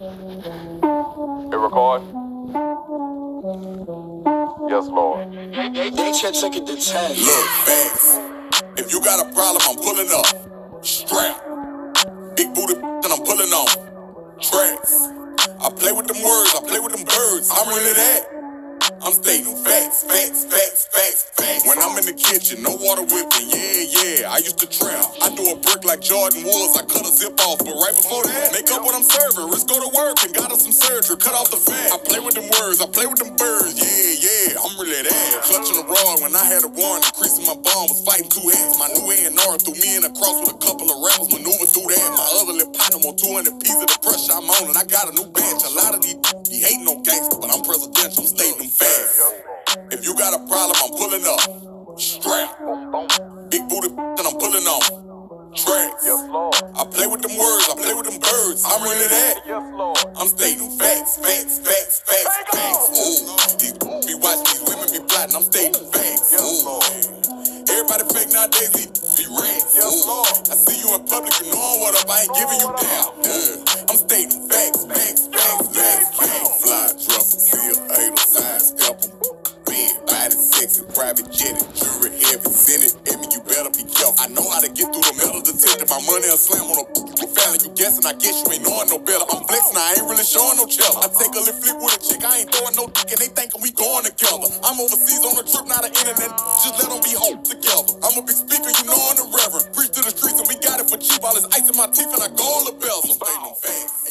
It record? Yes, Lord. They check it the tag. Look, facts. If you got a problem, I'm pulling up. Strap. Big booty and I'm pulling on. Tracks. I play with them words, I play with them birds. I'm really that. I'm stating facts. When I'm in the kitchen, no water whipping, yeah. I used to trap. I do a brick like Jordan Woods, I cut a zip off, but right before that, make up what I'm serving. Risk go to work and got us some surgery, cut off the fat. I play with them words, I play with them birds, yeah. I'm really that. Clutching the rod when I had a warrant, increasing my bond, was fighting two heads. My new A&R threw me in a cross with a couple of rappers, maneuver through that. My other lip partner on 200 pieces of the pressure I'm on, and I got a new bench. A lot of these be hating on gangsters, but I'm presidential, I'm stating them facts. If you got a problem, I'm pulling up. Strap. Big booty and I'm pulling on. Tracks. I play with them words, I play with them birds. I'm really that. I'm stating facts. Ooh. These be watching, these women be plotting. I'm stating facts. Ooh. Everybody fake nowadays, be rats. Ooh. I see you in public, you knowin' what up, I ain't giving you down. I'm stating facts. Fly, dresser, seal, hater, side, step 'em. Body sexy, private jet, jury heavy, Senate, you better be careful. I know how to get through the metal detector. My money a slam on a family. You guessing, I guess you ain't knowing no better. I'm flexing, I ain't really showing no cello. I take a little flip with a chick, I ain't throwing no dick, and they thinking we going together. I'm overseas on a trip, not an internet. Just let them be home together. I'm a big speaker, you know I'm the reverend. Preach to the streets, and we got it for cheap. All this ice in my teeth, and I gold the bells. I'm stating them facts.